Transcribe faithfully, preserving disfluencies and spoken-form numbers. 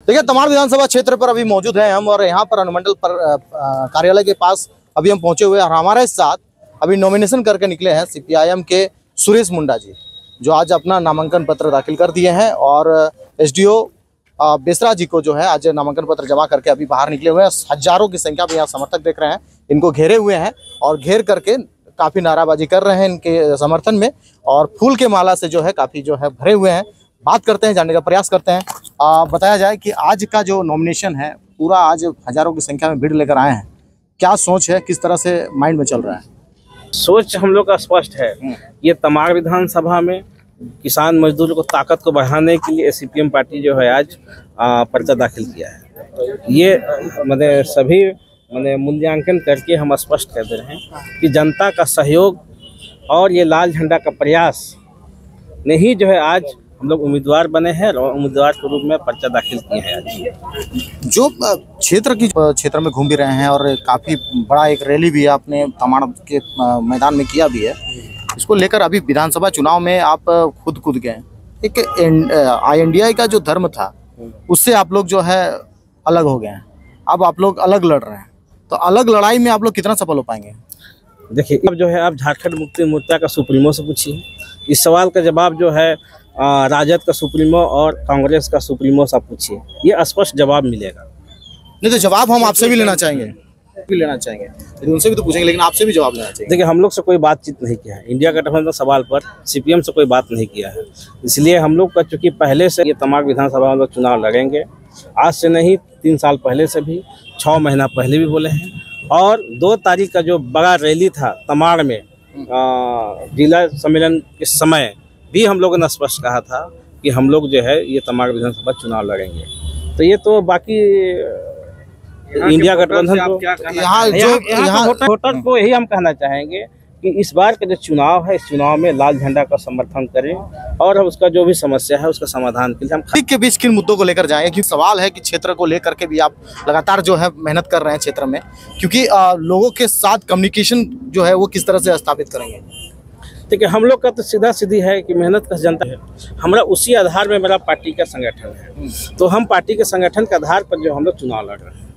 देखिए, तमाड़ विधानसभा क्षेत्र पर अभी मौजूद हैं हम और यहाँ पर अनुमंडल पर कार्यालय के पास अभी हम पहुंचे हुए हैं और हमारे साथ अभी नॉमिनेशन करके निकले हैं सीपीआईएम के सुरेश मुंडा जी, जो आज अपना नामांकन पत्र दाखिल कर दिए हैं और एसडीओ बेसरा जी को जो है आज नामांकन पत्र जमा करके अभी बाहर निकले हुए हैं। हजारों की संख्या में यहाँ समर्थक देख रहे हैं, इनको घेरे हुए हैं और घेर करके काफ़ी नाराबाजी कर रहे हैं इनके समर्थन में और फूल के माला से जो है काफ़ी जो है भरे हुए हैं। बात करते हैं, जानने का प्रयास करते हैं। आ, बताया जाए कि आज का जो नॉमिनेशन है पूरा आज हजारों की संख्या में भीड़ लेकर आए हैं, क्या सोच है, किस तरह से माइंड में चल रहा है? सोच हम लोग का स्पष्ट है। ये तमाड़ विधानसभा में किसान मजदूर को ताकत को बढ़ाने के लिए सीपीएम पार्टी जो है आज पर्चा दाखिल किया है। ये मतलब सभी मतलब मूल्यांकन करके हम स्पष्ट कर दे रहे हैं कि जनता का सहयोग और ये लाल झंडा का प्रयास ने ही जो है आज हम लोग उम्मीदवार बने हैं और उम्मीदवार के रूप में पर्चा दाखिल किए हैं। आज जो क्षेत्र की क्षेत्र में घूम भी रहे हैं और काफ़ी बड़ा एक रैली भी आपने तमाड़ के मैदान में किया भी है, इसको लेकर अभी विधानसभा चुनाव में आप खुद कूद गए। एक आई एन डी आई का जो धर्म था उससे आप लोग जो है अलग हो गए हैं, अब आप लोग अलग लड़ रहे हैं, तो अलग लड़ाई में आप लोग कितना सफल हो पाएंगे? देखिए, अब जो है आप झारखंड मुक्ति मोर्चा का सुप्रीमो से पूछिए। इस सवाल का जवाब जो है राजद का सुप्रीमो और कांग्रेस का सुप्रीमो से पूछिए, ये स्पष्ट जवाब मिलेगा। नहीं तो जवाब हम आपसे भी लेना चाहेंगे भी लेना चाहेंगे लेकिन उनसे भी तो पूछेंगे, लेकिन आपसे भी जवाब लेना चाहिए। देखिए, हम लोग से कोई बातचीत नहीं किया है इंडिया गठबंधन सवाल पर, सीपीएम से कोई बात नहीं किया है। इसलिए हम लोग का चूँकि पहले से ये तमाड़ विधानसभा में लोग चुनाव लड़ेंगे, आज से नहीं तीन साल पहले से भी, छः महीना पहले भी बोले हैं। और दो तारीख का जो बड़ा रैली था तमाड़ में जिला सम्मेलन के समय भी हम लोगों ने स्पष्ट कहा था कि हम लोग जो है ये तमाड़ विधानसभा चुनाव लड़ेंगे। तो ये तो बाकी इंडिया गठबंधन को यहाँ जो यहाँ वोटर को यही हम कहना चाहेंगे कि इस बार का जो चुनाव है, इस चुनाव में लाल झंडा का समर्थन करें और उसका जो भी समस्या है उसका समाधान के लिए हम के बीच किन मुद्दों को लेकर जाएं। क्योंकि सवाल है कि क्षेत्र को लेकर के भी आप लगातार जो है मेहनत कर रहे हैं क्षेत्र में, क्योंकि आ, लोगों के साथ कम्युनिकेशन जो है वो किस तरह से स्थापित करेंगे? देखिए, हम लोग का तो सीधा सीधी है कि मेहनत का जनता है, हमारा उसी आधार में मेरा पार्टी का संगठन है, तो हम पार्टी के संगठन के आधार पर जो हम लोग चुनाव लड़ रहे हैं।